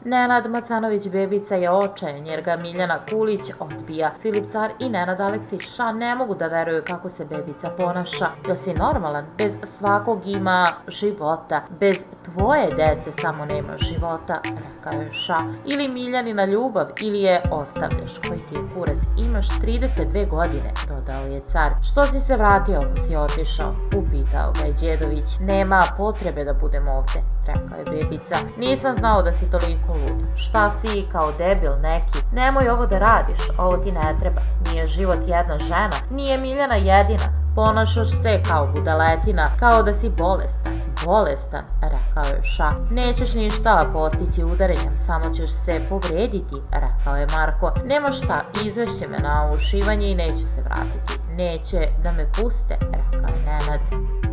Nenad Macanović Bebica je očajan jer ga Miljana Kulić odbija. Filip Car i Nenad Aleksić ne mogu da veruju kako se Bebica ponaša. Jel si normalan? Bez svakog ima života. Bez tvoje dece samo nema života, rekao je Ša. Ili Miljanina ljubav ili je ostavljaš. Koji ti je kurac? Imaš 32 godine, dodao je Car. Što si se vratio ako si otišao? Upitao ga je Đedović. Nema potrebe da budem ovde, rekao je Bebica. Nisam znao da si toliko lud. Šta si, kao debil neki? Nemoj ovo da radiš, ovo ti ne treba. Nije život jedna žena, nije Miljana jedina. Ponašaš se kao budaletina, kao da si bolestan. Bolestan, rekao je Ša. Nećeš ništa postići udarenjem, samo ćeš se povrediti, rekao je Marko. Nema šta, izvešće me na ušivanje i neću se vratiti. Neće da me puste, rekao je Nenad.